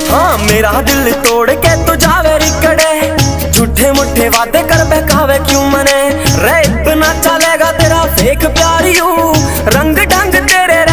हाँ मेरा दिल तोड़ के तू जावे रिकड़े, झूठे मुठे वादे कर बहकावे क्यों मने। रे इतना चलेगा तेरा फेक प्यार यूं, रंग ढंग तेरे